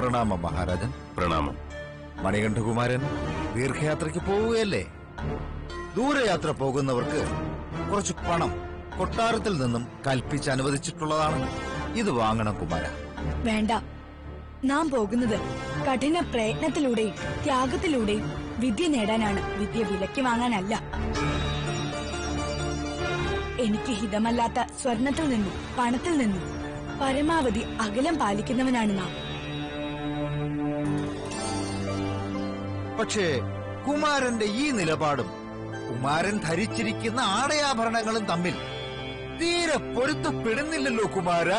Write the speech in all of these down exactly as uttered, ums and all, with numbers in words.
പ്രണാമം മഹാരാജൻ. പ്രണാമം. മണികണ്ഠകുമാരൻ ദീർഘയാത്രയ്ക്ക് പോവുകയല്ലേ? ദൂരയാത്ര പോകുന്നവർക്ക് കുറച്ച് പണം കൊട്ടാരത്തിൽ നിന്നും കൽപ്പിച്ച് അനുവദിച്ചിട്ടുള്ളതാണ്. ഇത് വാങ്ങണം കുമാര. വേണ്ട, നാം പോകുന്നത് കഠിന പ്രയത്നത്തിലൂടെയും ത്യാഗത്തിലൂടെയും വിദ്യ നേടാനാണ്, വിദ്യ വിലയ്ക്ക് വാങ്ങാനല്ല. എനിക്ക് ഹിതമല്ലാത്ത സ്വർണത്തിൽ നിന്നും പണത്തിൽ നിന്നും പരമാവധി അകലം പാലിക്കുന്നവനാണ് നാം. പക്ഷേ കുമാരന്റെ ഈ നിലപാടും കുമാരൻ ധരിച്ചിരിക്കുന്ന ആടയാഭരണങ്ങളും തമ്മിൽ തീരെ പൊരുത്തപ്പെടുന്നില്ലല്ലോ കുമാര.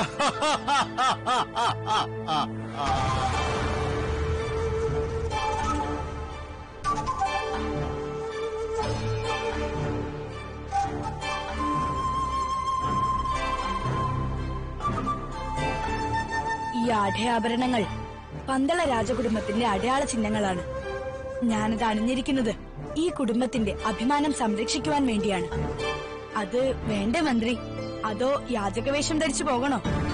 ഈ ആടയാഭരണങ്ങൾ പന്തള രാജകുടുംബത്തിന്റെ അടയാള ചിഹ്നങ്ങളാണ്. ഞാനത് അണിഞ്ഞിരിക്കുന്നത് ഈ കുടുംബത്തിന്റെ അഭിമാനം സംരക്ഷിക്കുവാൻ വേണ്ടിയാണ്. അത് വേണ്ടേ മന്ത്രി? അതോ യാചകവേഷം ധരിച്ചു പോകണോ?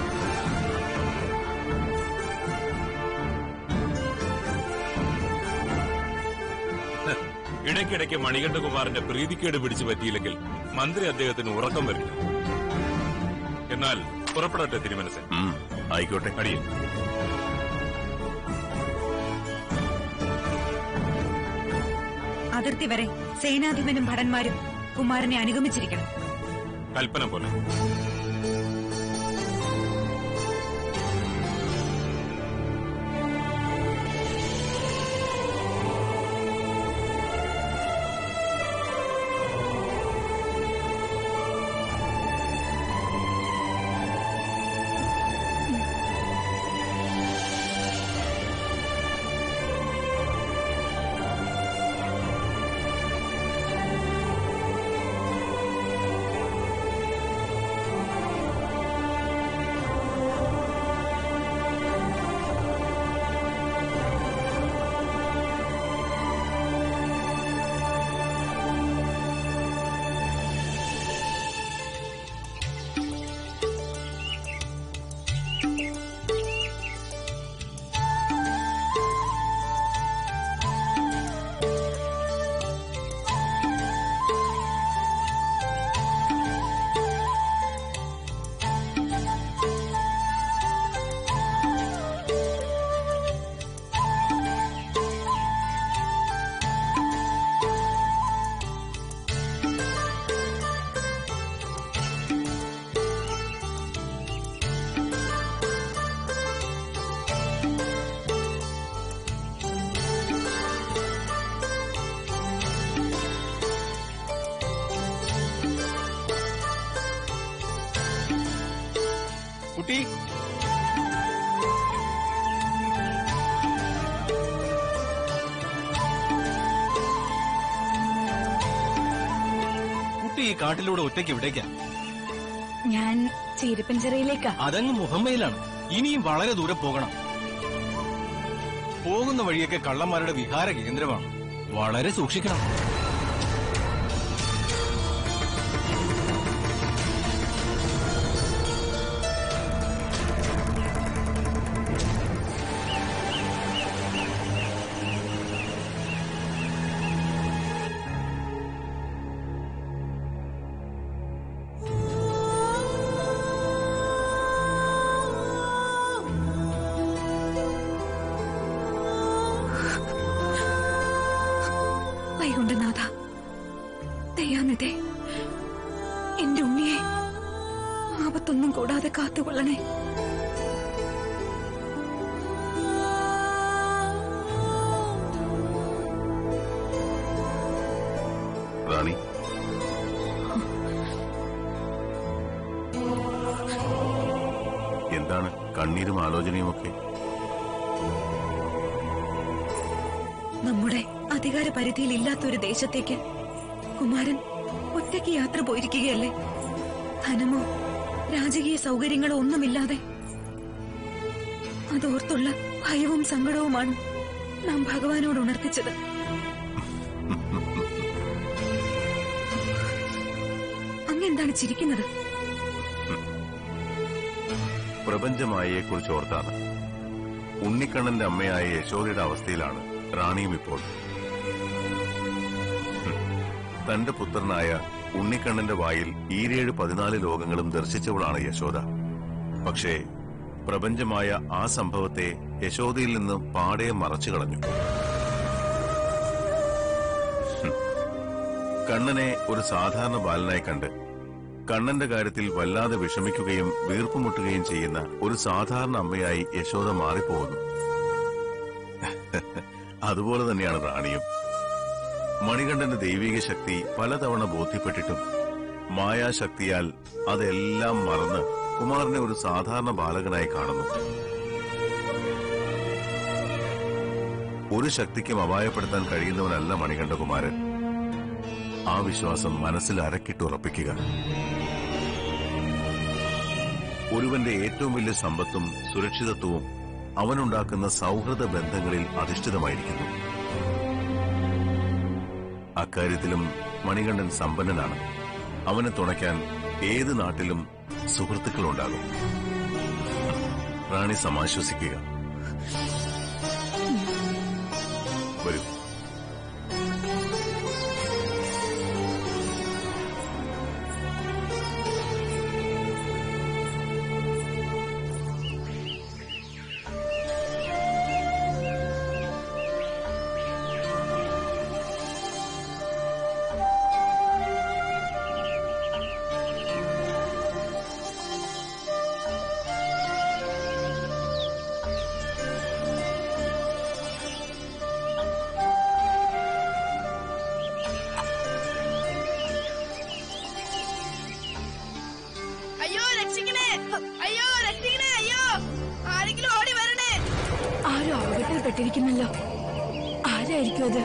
ഇടയ്ക്കിടയ്ക്ക് മണികണ്ഠകുമാരന്റെ പ്രീതിക്കേട് പിടിച്ചു പറ്റിയില്ലെങ്കിൽ മന്ത്രി അദ്ദേഹത്തിന് ഉറക്കം വരില്ല. എന്നാൽ പുറപ്പെടട്ടെ തിരുമനസ്. ആയിക്കോട്ടെ. അടിയൻ. അതിർത്തി വരെ സേനാധിപനും ഭടന്മാരും കുമാരനെ അനുഗമിച്ചിരിക്കണം. കൽപ്പന പോലെ. കുട്ടി, കുട്ടി ഈ കാട്ടിലൂടെ ഒറ്റയ്ക്ക് എവിടേക്കാ? ഞാൻ ചീരപ്പഞ്ചിറയിലേക്കാ. അതങ്ങ് മുഹമ്മയിലാണ്. ഇനിയും വളരെ ദൂരെ പോകണം. പോകുന്ന വഴിയൊക്കെ കള്ളന്മാരുടെ വിഹാര കേന്ദ്രമാണ്. വളരെ സൂക്ഷിക്കണം. വൈകുണ്ഠനാഥ, ദയാനിധേ, എന്റെ ഉണ്ണിയെ ആപത്തൊന്നും കൂടാതെ കാത്തുകൊള്ളണേ. റാണി, എന്താണ് കണ്ണീരും ആലോചനയുമൊക്കെ? നമ്മുടെ അധികാര പരിധിയിൽ ഇല്ലാത്തൊരു ദേശത്തേക്ക് കുമാരൻ ഒറ്റയ്ക്ക് യാത്ര പോയിരിക്കുകയല്ലേ? ധനമോ രാജകീയ സൗകര്യങ്ങളോ ഒന്നുമില്ലാതെ. അതോർത്തുള്ള ഭയവും സങ്കടവുമാണ് നാം ഭഗവാനോട് ഉണർത്തിച്ചത്. അങ്ങെന്താണ് ചിരിക്കുന്നത്? പ്രപഞ്ചമായയെ കുറിച്ച് ഓർത്താണ്. ഉണ്ണിക്കണ്ണന്റെ അമ്മയായ യശോദയുടെ അവസ്ഥയിലാണ് റാണിയും ഇപ്പോൾ. തന്റെ പുത്രനായ ഉണ്ണിക്കണ്ണന്റെ വായിൽ ഈരേഴ് പതിനാല് ലോകങ്ങളും ദർശിച്ചവളാണ് യശോദ. പക്ഷേ പ്രപഞ്ചമായ ആ സംഭവത്തെ യശോദയിൽ നിന്ന് പാടെ മറച്ചു കളഞ്ഞു. കണ്ണനെ ഒരു സാധാരണ ബാലനായി കണ്ട് കണ്ണന്റെ കാര്യത്തിൽ വല്ലാതെ വിഷമിക്കുകയും വീർപ്പുമുട്ടുകയും ചെയ്യുന്ന ഒരു സാധാരണ അമ്മയായി യശോദ മാറിപ്പോകുന്നു. അതുപോലെ തന്നെയാണ് റാണിയും. മണികണ്ഠന്റെ ദൈവിക ശക്തി പലതവണ ബോധ്യപ്പെട്ടിട്ടും മായാശക്തിയാൽ അതെല്ലാം മറന്ന് കുമാരനെ ഒരു സാധാരണ ബാലകനായി കാണുന്നു. ഒരു ശക്തിക്കും അപായപ്പെടുത്താൻ കഴിയുന്നവനല്ല മണികണ്ഠകുമാരൻ. ആ വിശ്വാസം മനസ്സിൽ അരക്കിട്ടുറപ്പിക്കുക. ഒരുവന്റെ ഏറ്റവും വലിയ സമ്പത്തും സുരക്ഷിതത്വവും അവനുണ്ടാക്കുന്ന സൗഹൃദ ബന്ധങ്ങളിൽ അധിഷ്ഠിതമായിരിക്കുന്നു. അക്കാര്യത്തിലും മണികണ്ഠൻ സമ്പന്നനാണ്. അവനെ തുണയ്ക്കാൻ ഏത് നാട്ടിലും സുഹൃത്തുക്കളുണ്ടാകും. റാണി സമാശ്വസിക്കുക. വരൂ. പെട്ടിരിക്കുന്നല്ലോ. ആരായിരിക്കും അത്?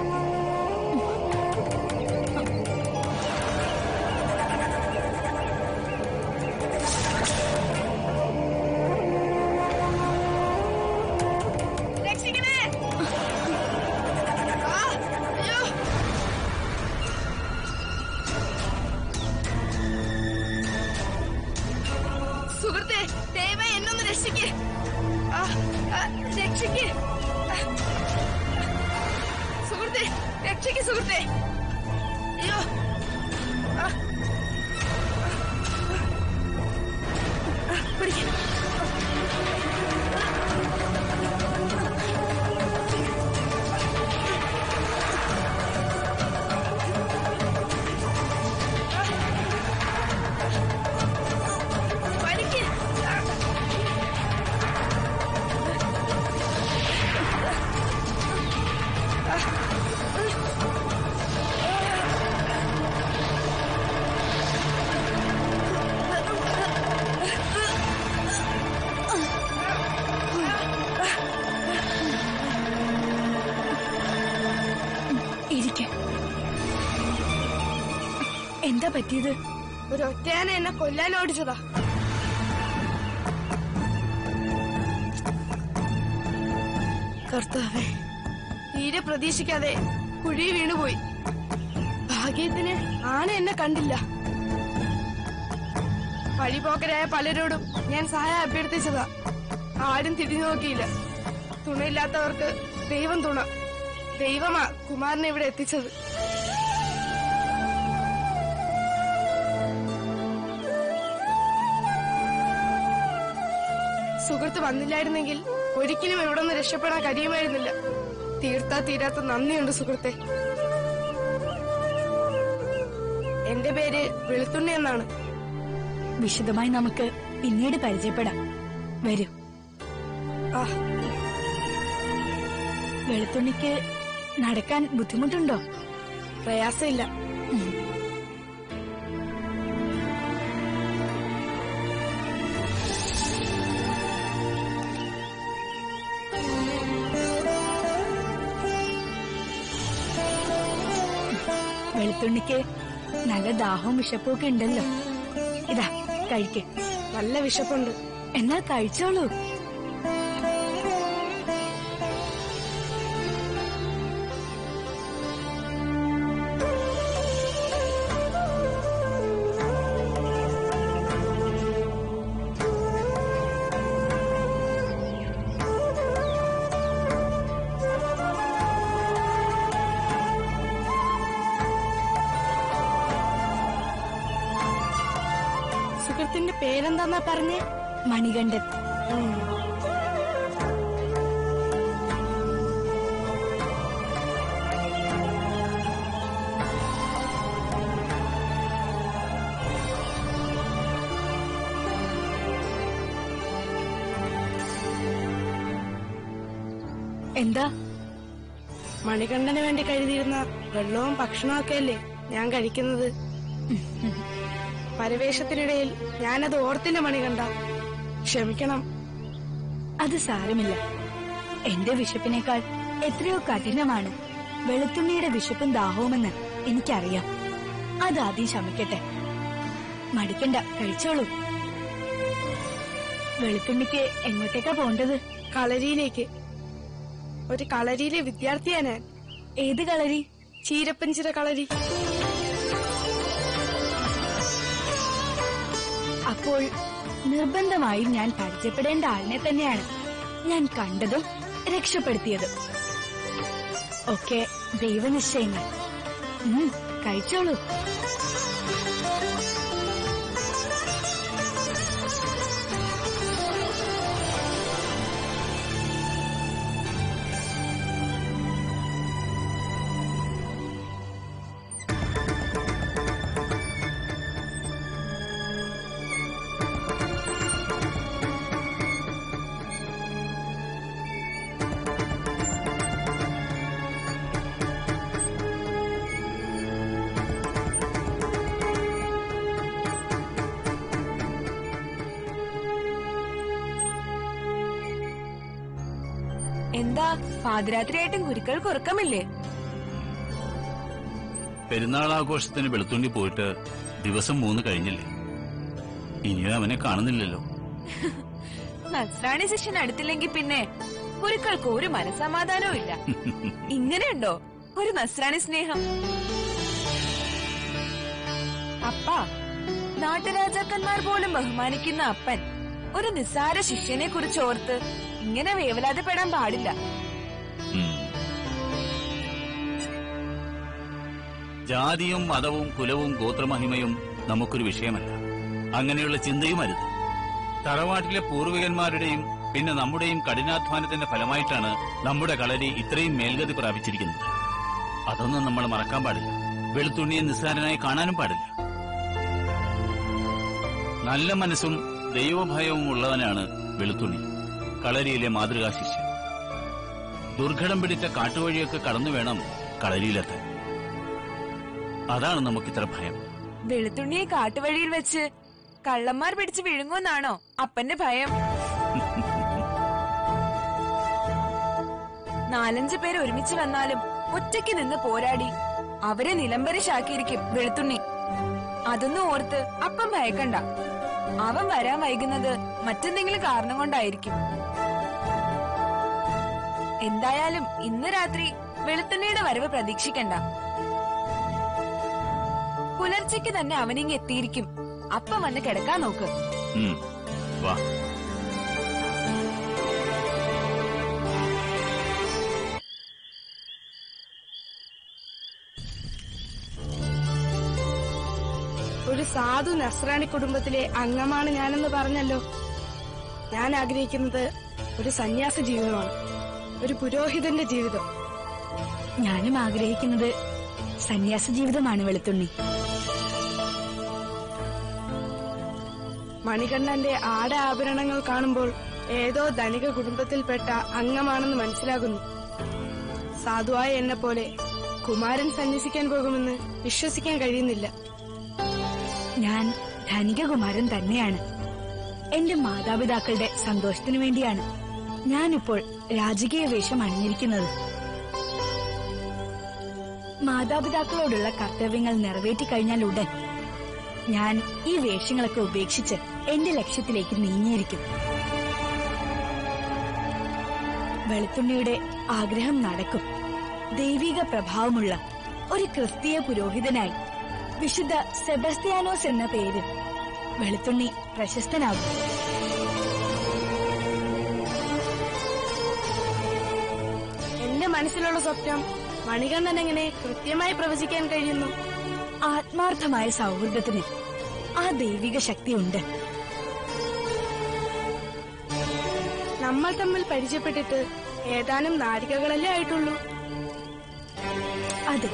സുഹൃത്തെ, ദയവായി എന്നൊന്ന് രക്ഷിക്ക്. രക്ഷിക്ക് സുഹൃത്തെ, രക്ഷിക്ക് സുഹൃത്തെ. അയ്യോ, പിടിക്ക. എന്താ പറ്റിയത്? ഒരു ഒറ്റയാനെ എന്നെ കൊല്ലാൻ ഓടിച്ചതാ. കർത്താവേ, തീരെ പ്രതീക്ഷിക്കാതെ കുഴി വീണുപോയി. ഭാഗ്യത്തിന് ആന എന്നെ കണ്ടില്ല. വഴിപോക്കരായ പലരോടും ഞാൻ സഹായം അഭ്യർത്ഥിച്ചതാ. ആരും തിരിഞ്ഞു നോക്കിയില്ല. തുണയില്ലാത്തവർക്ക് ദൈവം തുണ. ദൈവമാ കുമാരനെ ഇവിടെ എത്തിച്ചത്. സുഹൃത്ത് വന്നില്ലായിരുന്നെങ്കിൽ ഒരിക്കലും ഇവിടെ നിന്ന് രക്ഷപ്പെടാൻ കഴിയുമായിരുന്നില്ല. തീർത്താ തീരാത്ത നന്ദിയുണ്ട് സുഹൃത്തെ. എന്റെ പേര് വെളുത്തുണ്ണി എന്നാണ്. വിശദമായി നമുക്ക് പിന്നീട് പരിചയപ്പെടാം. വരൂ. ആ, വെളുത്തുണ്ണിക്ക് നടക്കാൻ ബുദ്ധിമുട്ടുണ്ടോ? പ്രയാസമില്ല. വെളുത്തുണ്ണിക്ക് നല്ല ദാഹവും വിശപ്പും ഒക്കെ ഉണ്ടല്ലോ. ഇതാ കഴിക്ക്. നല്ല വിശപ്പുണ്ട്. എന്നാ കഴിച്ചോളൂ. ദൈവത്തിന്റെ പേരെന്താന്നാ പറഞ്ഞേ? മണികണ്ഠൻ. എന്താ? മണികണ്ഠന് വേണ്ടി കരുതിയിരുന്ന വെള്ളവും ഭക്ഷണവും ഒക്കെ അല്ലേ ഞാൻ കഴിക്കുന്നത്. പരവേശത്തിനിടയിൽ ഞാനത് ഓർത്തില്ല മണികണ്ഠ, ക്ഷമിക്കണം. അത് സാരമില്ല. എന്റെ വിശപ്പിനേക്കാൾ എത്രയോ കഠിനമാണ് വെളുത്തുണ്ണിയുടെ വിശപ്പും ദാഹവുമെന്ന് എനിക്കറിയാം. അതാദ്യം ശമിക്കട്ടെ. മടിക്കണ്ട, കഴിച്ചോളൂ. വെളുത്തുണ്ണിക്ക് എങ്ങോട്ടേക്കാ പോണ്ടത്? കളരിയിലേക്ക്. ഒരു കളരിയിലെ വിദ്യാർത്ഥിയാ ഞാൻ. ഏത് കളരി? ചീരപ്പഞ്ചിറ കളരി. അപ്പോൾ നിർബന്ധമായും ഞാൻ പരിചയപ്പെടേണ്ട ആളിനെ തന്നെയാണ് ഞാൻ കണ്ടതും രക്ഷപ്പെടുത്തിയതും. ഒക്കെ ദൈവനിശ്ചയങ്ങൾ. ഉം, കഴിച്ചോളൂ. എന്താ പാതിരാത്രിയായിട്ടും ഗുരുക്കൾക്ക് ഉറക്കമില്ലേ? പെരുന്നാൾ ആഘോഷത്തിന് വെളുത്തുണ്ണി പോയിട്ട് ദിവസം മൂന്ന് കഴിഞ്ഞില്ലേ? ഇനിയും അവനെ കാണുന്നില്ലല്ലോ. നസ്രാണി ശിഷ്യൻ അടുത്തില്ലെങ്കിൽ പിന്നെ ഗുരുക്കൾക്ക് ഒരു മനസമാധാനവും ഇല്ല. ഇങ്ങനെയുണ്ടോ ഒരു നസ്രാണി സ്നേഹം? അപ്പ, നാട്ടുരാജാക്കന്മാർ പോലും ബഹുമാനിക്കുന്ന അപ്പൻ ഒരു നിസ്സാര ശിഷ്യനെ കുറിച്ച് ഓർത്ത് ഇങ്ങനെ വേവലാതിപ്പെടാൻ പാടില്ല. ജാതിയും മതവും കുലവും ഗോത്രമഹിമയും നമുക്കൊരു വിഷയമല്ല. അങ്ങനെയുള്ള ചിന്തയും അരുത്. തറവാട്ടിലെ പൂർവികന്മാരുടെയും പിന്നെ നമ്മുടെയും കഠിനാധ്വാനത്തിന്റെ ഫലമായിട്ടാണ് നമ്മുടെ കളരി ഇത്രയും മേൽഗതി പ്രാപിച്ചിരിക്കുന്നത്. അതൊന്നും നമ്മൾ മറക്കാൻ പാടില്ല. വെളുത്തുണ്ണിയെ നിസ്സാരനായി കാണാനും പാടില്ല. നല്ല മനസ്സും ദൈവഭയവും ഉള്ളവനാണ് വെളുത്തുണ്ണി, കളരിയിലെ മാതൃകാ ശിഷ്യൻ. ദുർഘടം പിടിച്ച കാട്ടുവഴിയൊക്കെ കടന്നു വേണം കളരിയിലെത്താൻ. അതാണ് നമുക്കിത്ര ഭയം. വെളുത്തുണ്ണിയെ കാട്ടുവഴിയിൽ വെച്ച് കള്ളന്മാർ പിടിച്ച് വിഴുങ്ങുമെന്നാണോ അപ്പന്റെ ഭയം? നാലഞ്ചു പേര് ഒരുമിച്ച് വന്നാലും ഒറ്റയ്ക്ക് നിന്ന് പോരാടി അവരെ നിലംപരിശാക്കിയിരിക്കും വെളുത്തുണ്ണി. അതൊന്നും ഓർത്ത് അപ്പം ഭയക്കണ്ട. അവൻ വരാൻ വൈകുന്നത് മറ്റെന്തെങ്കിലും കാരണം കൊണ്ടായിരിക്കും. എന്തായാലും ഇന്ന് രാത്രി വെളുത്തുണ്ണിയുടെ വരവ് പ്രതീക്ഷിക്കണ്ട. പുലർച്ചയ്ക്ക് തന്നെ അവനിങ്ങ് എത്തിയിരിക്കും. അപ്പം വന്ന് കിടക്കാൻ നോക്ക്. വാ. ഒരു സാധു നസ്രാണി കുടുംബത്തിലെ അംഗമാണ് ഞാനെന്ന് പറഞ്ഞല്ലോ. ഞാൻ ആഗ്രഹിക്കുന്നത് ഒരു സന്യാസ ജീവിതമാണ്, ഒരു പുരോഹിതന്റെ ജീവിതം. ഞാനും ആഗ്രഹിക്കുന്നത് സന്യാസ ജീവിതമാണ് വെളുത്തുണ്ണി. മണികണ്ഠന്റെ ആട ആഭരണങ്ങൾ കാണുമ്പോൾ ഏതോ ധനിക കുടുംബത്തിൽപ്പെട്ട അംഗമാണെന്ന് മനസ്സിലാകുന്നു. സാധുവായ എന്നെ പോലെ കുമാരൻ സന്യസിക്കാൻ പോകുമെന്ന് വിശ്വസിക്കാൻ കഴിയുന്നില്ല. ഞാൻ ധനികകുമാരൻ തന്നെയാണ്. എന്റെ മാതാപിതാക്കളുടെ സന്തോഷത്തിനു വേണ്ടിയാണ് ഞാനിപ്പോൾ രാജകീയ വേഷം അണിഞ്ഞിരിക്കുന്നത്. മാതാപിതാക്കളോടുള്ള കർത്തവ്യങ്ങൾ നിറവേറ്റിക്കഴിഞ്ഞാൽ ഉടൻ ഞാൻ ഈ വേഷങ്ങളൊക്കെ ഉപേക്ഷിച്ച് എന്റെ ലക്ഷ്യത്തിലേക്ക് നീങ്ങിയിരിക്കും. വെളുത്തുണ്ണിയുടെ ആഗ്രഹം നടക്കും. ദൈവിക പ്രഭാവമുള്ള ഒരു ക്രിസ്തീയ പുരോഹിതനായി വിശുദ്ധ സെബസ്ത്യാനോസ് എന്ന പേരിൽ വെളുത്തുണ്ണി പ്രശസ്തനാകും. എന്റെ മനസ്സിലുള്ള സ്വപ്നം മണികണ്ഠൻ എങ്ങനെ കൃത്യമായി പ്രവചിക്കാൻ കഴിയുന്നു? ആത്മാർത്ഥമായ സൗഹൃദത്തിന് ആ ദൈവിക ശക്തിയുണ്ട്. നമ്മൾ തമ്മിൽ പരിചയപ്പെട്ടിട്ട് ഏതാനും നാഴികകളല്ലേ ആയിട്ടുള്ളൂ. അതെ,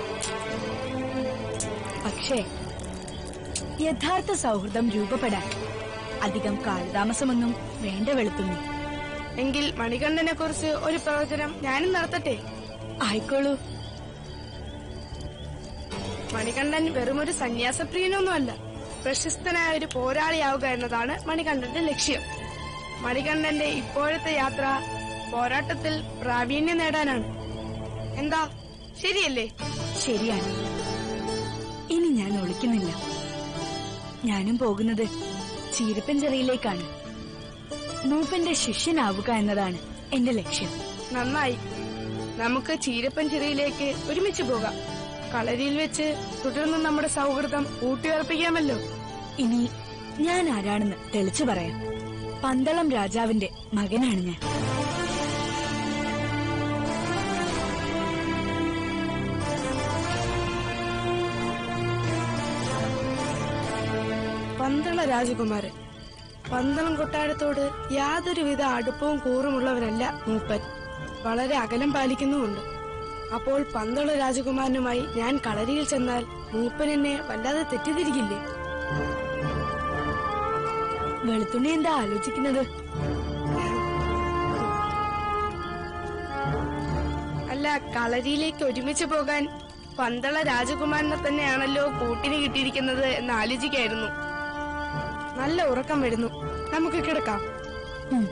പക്ഷേ യഥാർത്ഥ സൗഹൃദം രൂപപ്പെടാൻ അധികം കാലതാമസമൊന്നും വേണ്ട വെളുത്തുണ്ണി. എങ്കിൽ മണികണ്ഠനെ കുറിച്ച് ഒരു പ്രവചനം ഞാനും നടത്തട്ടെ? ആയിക്കോളൂ. മണികണ്ഠൻ വെറുമൊരു സന്യാസപ്രിയനൊന്നുമല്ല. പ്രശസ്തനായ ഒരു പോരാളിയാവുക എന്നതാണ് മണികണ്ഠന്റെ ലക്ഷ്യം. മണികണ്ഠന്റെ ഇപ്പോഴത്തെ യാത്ര പോരാട്ടത്തിൽ പ്രാവീണ്യം നേടാനാണ്. എന്താ, ശരിയല്ലേ? ശരിയാണ്. ഇനി ഞാൻ ഒളിക്കുന്നില്ല. ഞാനും പോകുന്നത് ചീരപ്പൻചെറിയിലേക്കാണ്. മൂപ്പന്റെ ശിഷ്യനാവുക എന്നതാണ് എന്റെ ലക്ഷ്യം. നന്നായി. നമുക്ക് ചീരപ്പൻചെറിയിലേക്ക് ഒരുമിച്ച് പോകാം. കളരിയിൽ വെച്ച് തുടർന്ന് നമ്മുടെ സൗഹൃദം ഊട്ടിയുറപ്പിക്കാമല്ലോ. ഇനി ഞാൻ ആരാണെന്ന് തെളിച്ചു പറയാം. പന്തളം രാജാവിന്റെ മകനാണ് ഞാൻ. പന്തള രാജകുമാരൻ. പന്തളം കൊട്ടാരത്തോട് യാതൊരുവിധ അടുപ്പവും കൂറുമുള്ളവരല്ല മൂപ്പൻ. വളരെ അകലം പാലിക്കുന്നുമുണ്ട്. അപ്പോൾ പന്തള രാജകുമാരനുമായി ഞാൻ കളരിയിൽ ചെന്നാൽ മൂപ്പൻ എന്നെ വല്ലാതെ തെറ്റിദ്ധരിക്കില്ലേ? വെളുത്തുണ്ണി എന്താ ആലോചിക്കുന്നത്? അല്ല, കളരിയിലേക്ക് ഒരുമിച്ച് പോകാൻ പന്തള രാജകുമാരനെ തന്നെയാണല്ലോ കൂട്ടിന് കിട്ടിയിരിക്കുന്നത് എന്ന് ആലോചിക്കായിരുന്നു. നല്ല ഉറക്കം വരുന്നു. നമുക്ക് കിടക്കാം. ഉം.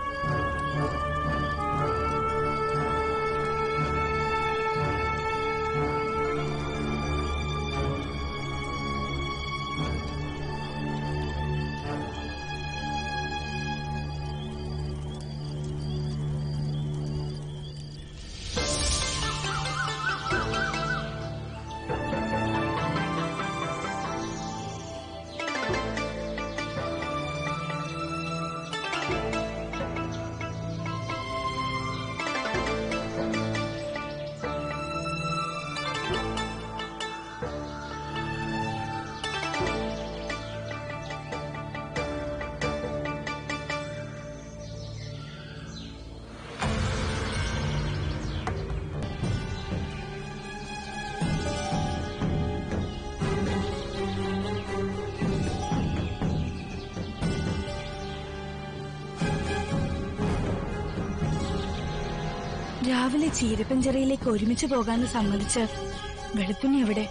രാവിലെ ചീരപ്പൻചെറിയിലേക്ക് ഒരുമിച്ച് പോകാന്ന് സമ്മതിച്ച് വെളുത്തുണ്ണി എവിടെ?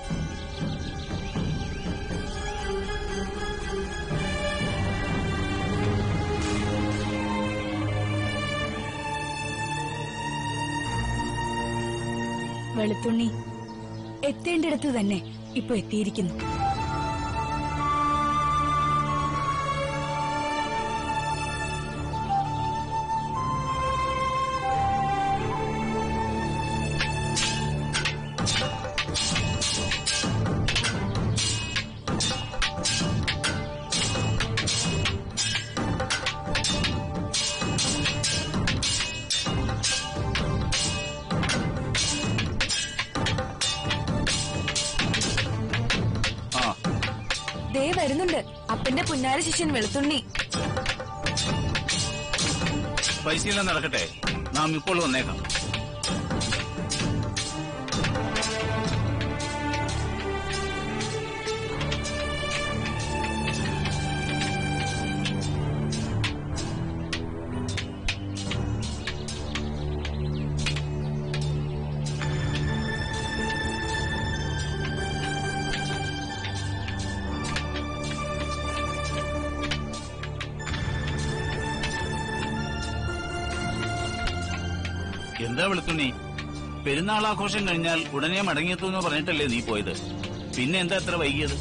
വെളുത്തുണ്ണി എത്തേണ്ടിടത്ത് തന്നെ ഇപ്പൊ എത്തിയിരിക്കുന്നു. ദേ വരുന്നുണ്ട് അപ്പന്റെ പുന്നാര ശിഷ്യൻ വെളുത്തുണ്ണി. പരിശീലനം നടക്കട്ടെ, നാം ഇപ്പോൾ വന്നേക്കാം. എന്താ വെളുത്തുണ്ണി, പെരുന്നാൾ ആഘോഷം കഴിഞ്ഞാൽ ഉടനെ മടങ്ങിയെത്തുമെന്ന് പറഞ്ഞിട്ടല്ലേ നീ പോയത്? പിന്നെ എന്താ എത്ര വൈകിയത്?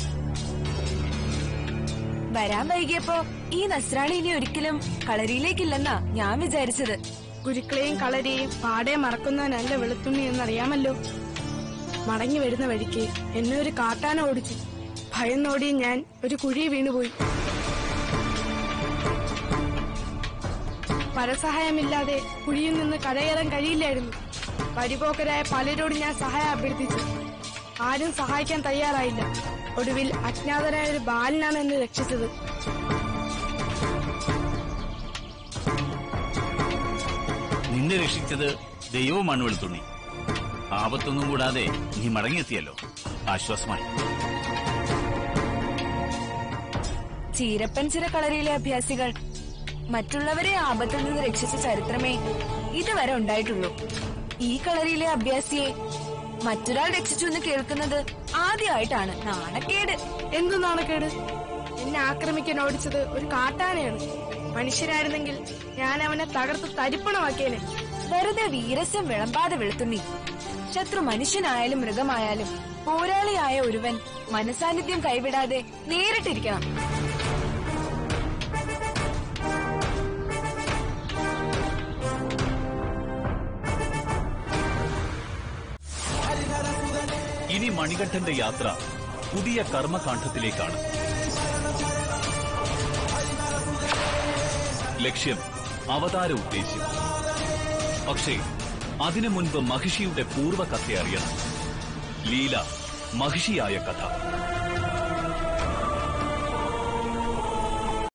വരാൻ വൈകിയപ്പോ ഈ നസ്രാണി ഇനി ഒരിക്കലും കളരിയിലേക്കില്ലെന്നാ ഞാൻ വിചാരിച്ചത്. ഗുരുക്കളെയും കളരിയെയും പാടെ മറക്കുന്നവനല്ല വെളുത്തുണ്ണി എന്നറിയാമല്ലോ. മടങ്ങി വരുന്ന വഴിക്ക് എന്നെ ഒരു കാട്ടാന ഓടിച്ചു. ഭയന്നോടി ഞാൻ ഒരു കുഴി വീണുപോയി. പരസഹായമില്ലാതെ കുഴിയിൽ നിന്ന് കരകയറാൻ കഴിയില്ലായിരുന്നു. പരിപോക്കരായ പലരോട് ഞാൻ സഹായം അഭ്യർത്ഥിച്ചു. ആരും സഹായിക്കാൻ തയ്യാറായില്ല. ഒടുവിൽ അജ്ഞാതനായ ഒരു ബാലനാണ് എന്നെ രക്ഷിച്ചത്. നിന്നെ രക്ഷിച്ചത് ദൈവമാണ് വെളുത്തുണ്ണി. ആപത്തൊന്നും കൂടാതെ നീ മടങ്ങിയെത്തിയല്ലോ, ആശ്വാസമായി. ചീരപ്പൻ ചില കളരിയിലെ അഭ്യാസികൾ മറ്റുള്ളവരെ ആപത്തിൽ നിന്ന് രക്ഷിച്ച ചരിത്രമേ ഇതുവരെ ഉണ്ടായിട്ടുള്ളൂ. ഈ കളരിയിലെ അഭ്യാസിയെ മറ്റൊരാൾ രക്ഷിച്ചു എന്ന് കേൾക്കുന്നത് ആദ്യമായിട്ടാണ്. നാണക്കേട്. എന്തു നാണക്കേട്? എന്നെ ആക്രമിക്കാൻ ഓടിച്ചത് ഒരു കാട്ടാനയാണ്. മനുഷ്യരായിരുന്നെങ്കിൽ ഞാൻ അവനെ തകർത്ത് തരിപ്പണമാക്കിയേനെ. വെറുതെ വീരസ്യം വിളമ്പാതെ വെളുത്തുണ്ണി. ശത്രു മനുഷ്യനായാലും മൃഗമായാലും പോരാളിയായ ഒരുവൻ മനസാന്നിധ്യം കൈവിടാതെ നേരിട്ടിരിക്കണം. ഇനി മണികണ്ഠന്റെ യാത്ര പുതിയ കർമ്മകാണ്ഡത്തിലേക്കാണ്. ലക്ഷ്യം അവതാര ഉദ്ദേശ്യം. പക്ഷേ അതിനു മുൻപ് മഹിഷിയുടെ പൂർവ്വകഥ അറിയണം. ലീല മഹിഷിയായ കഥ.